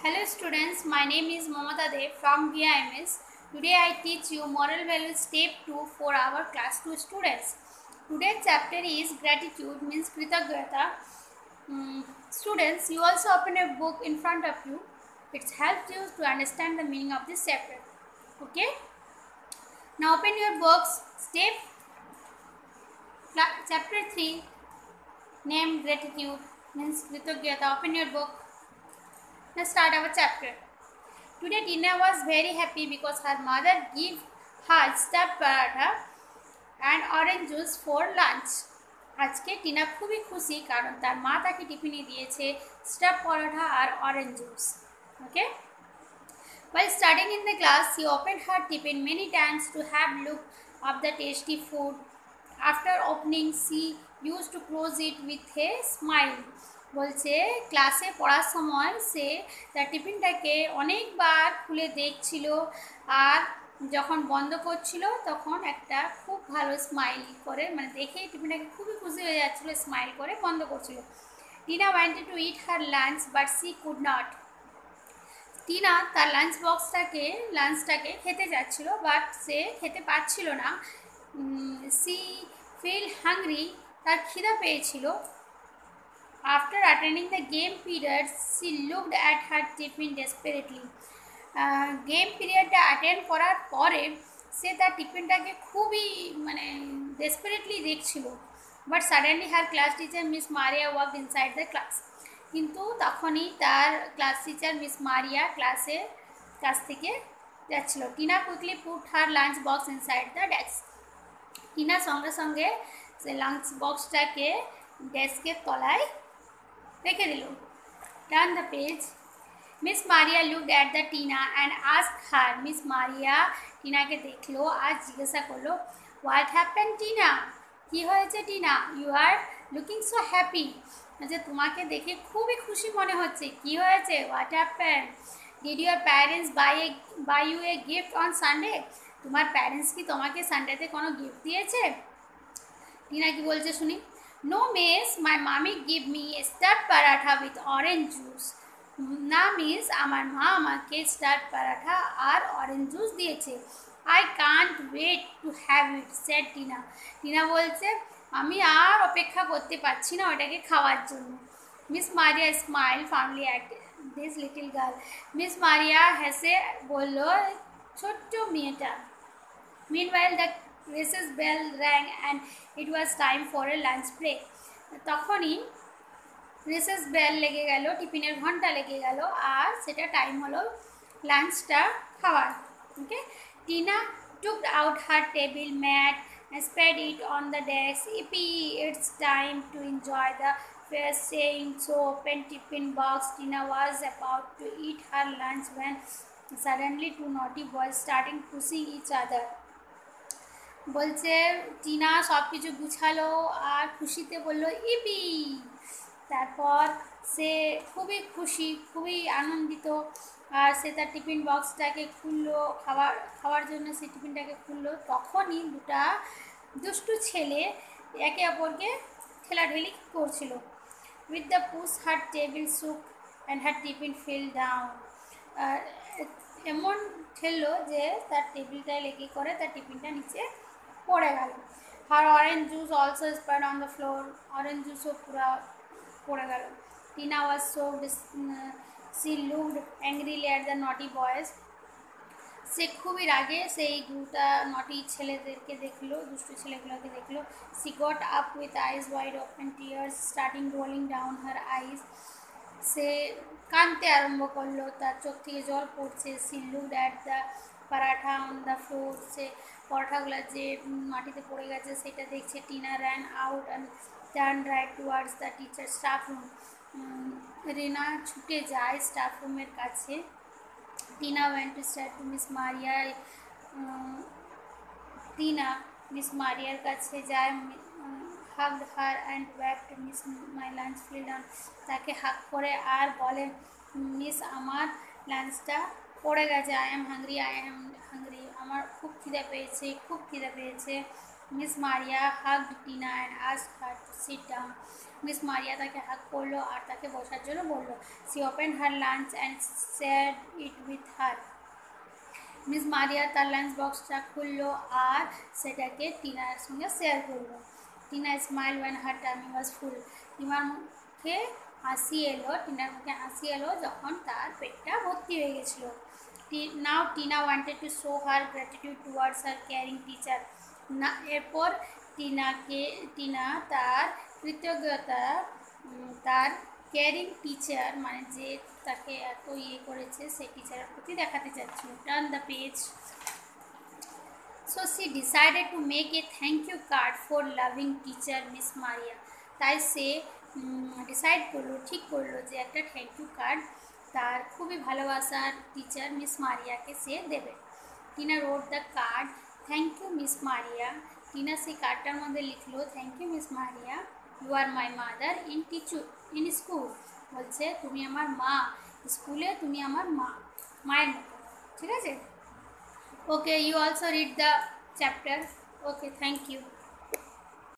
Hello students, my name is Mamata Dev from VIMS. Today I teach you moral values step 2 for our class 2 students. Today's chapter is gratitude means Kritagata. Students, you also open a book in front of you. It helps you to understand the meaning of this chapter. Okay? Now open your books. Chapter 3 named gratitude means Kritagata. Open your book. Let's start our chapter. Today Tina was very happy because her mother gave her stuffed paratha and orange juice for lunch. আজকে টিনা খুবই খুশি কারণ তার মা তাকে টিফিনে দিয়েছে stuff paratha আর অরেঞ্জ জুস ওকে While studying in the class, she opened her tiffin many times to have look of the tasty food. After opening, she used to close it with a smile. বলছে ক্লাসে পড়ার সময় সে তার টিফিনটাকে অনেকবার খুলে দেখছিল আর যখন বন্ধ করছিল তখন একটা খুব ভালো স্মাইল করে মানে দেখেই টিফিনটাকে খুবই খুশি হয়ে যাচ্ছিল স্মাইল করে বন্ধ করছিল Tina wanted to eat her lunch but she could not Tina তার লাঞ্চটাকে খেতে যাচ্ছিল বাট সে খেতে পারছিল না সি ফিল হাংরি তার খিদা পেয়েছিল After attending the game period, she looked at her tiffin desperately. Game periodটা অ্যাটেন্ড করার পরে সে তার টিফিনটাকে খুবই মানে ডেসপারেটলি দেখছিল but suddenly her class teacher miss Maria walked inside the class কিন্তু তখনই তার class teacher miss Maria class থেকে যাচ্ছিল Tina quickly put her lunch box inside the desk Tina সঙ্গে সঙ্গে সে লাঞ্চ বক্সটাকে ডেস্কের তলায় রেখে দিল Turn the page. Miss Maria looked at the Tina and asked her. Miss Maria টিনাকে দেখলো আর জিজ্ঞাসা করলো What happened, Tina? কি হয়েছে Tina? You are looking so happy. যে তোমাকে দেখে খুবই খুশি মনে হচ্ছে কি হয়েছে? What happened? Did your parents buy you a gift on Sunday? তোমার প্যারেন্টস কি তোমাকে সানডেতে কোনো গিফট দিয়েছে? টিনা কি বলছে শুনি No miss, my mommy gave me a stuffed paratha with orange juice. না মিস আমার মা আমাকে স্টাফড পারাঠা আর অরেঞ্জ জুস দিয়েছে I can't wait to have it, said Tina Tina বলছে আমি আর অপেক্ষা করতে পারছি না ওটাকে খাওয়ার জন্য miss Maria smile firmly at this little girl miss Maria হেসে বলল ছোট্ট মেয়েটা Meanwhile, the recess bell rang and it was time for a lunch break. তখনই রিসেস বেল লেগে গেল টিফিনের ঘন্টা লেগে গেল আর সেটা টাইম হলো লাঞ্চটা খাওয়ার ওকে Tina took out her table mat and spread it on the desk. It's time to enjoy the feast, saying so. Open tiffin box. Tina was about to eat her lunch when suddenly two naughty boys started pushing each other. বলছে টিনা সব কিছু গুছালো আর খুশিতে বললো E P তারপর সে খুবই খুশি খুবই আনন্দিত আর সে তার টিফিন বক্সটাকে খুললো খাওয়ার জন্য সে টিফিনটাকে খুললো তখনই দুটা দুষ্টু ছেলে একে অপরকে ঠেলাঠেলি করছিল with the push her table shook and her tiffin fell down এমন ঠেললো যে তার টেবিলটায় লেগে করে তার টিফিনটা নিচে পড়ে গেল her orange juice also spread on the floor orange জুসও পুরো পড়ে গেল Tina was so she looked angrily at the naughty boys সে খুবই রাগে সেই দুটা নটি ছেলেদেরকে দেখলো দুষ্টু ছেলেগুলোকে দেখলো she got up with eyes wide open tears starting rolling down her eyes সে কাঁদতে আরম্ভ করলো তার চোখ থেকে জল পড়ছে she looked at the paratha on the floor সে পরোঠাগুলো যে মাটিতে পড়ে গেছে সেটা দেখছে Tina ran out and turn right towards the teacher staff room Rina ছুটে যায় স্টাফ রুমের কাছে Tina went to start to miss Maria Tina miss মারিয়ার কাছে যায় hugged her and wept miss my lunch fell down তাকে হাগ করে আর বলে মিস আমার লাঞ্চটা পড়ে গেছে I am hungry আমার খুব খিদে পেয়েছে miss Maria hugged Tina and asked her to sit down miss Maria তাকে হাগ করলো আর তাকে বসার জন্য বললো। She open her lunch and share it with her. Miss Maria তার লাঞ্চ বক্সটা খুললো আর সেটাকে টিনার সঙ্গে শেয়ার করলো। Tina smile when her tummy was full. টিনার মুখে হাসি এলো যখন তার পেটটা ভর্তি হয়ে গেছিলো। Now Tina wanted to show her gratitude towards her caring teacher. না এরপর টিনা তার কৃতজ্ঞতা তার কেয়ারিং টিচার মানে যে তাকে এত করেছে সেই টিচারের প্রতি দেখাতে চাচ্ছিল। Turn the page. So she decided to make a thank you card for loving teacher Miss Maria. তাই সে ঠিক করলো যে একটা থ্যাংক ইউ কার্ড তার খুবই ভালোবাসার টিচার মিস মারিয়াকে সে দেবে। Tina read the card thank you miss Maria. Tina সেই কার্ডটার মধ্যে লিখলো thank you miss Maria, you are my mother in school. বলছে তুমি আমার মা, স্কুলে তুমি আমার মায়ের মতো। ঠিক আছে? Okay, you also read the chapter. Okay, thank you.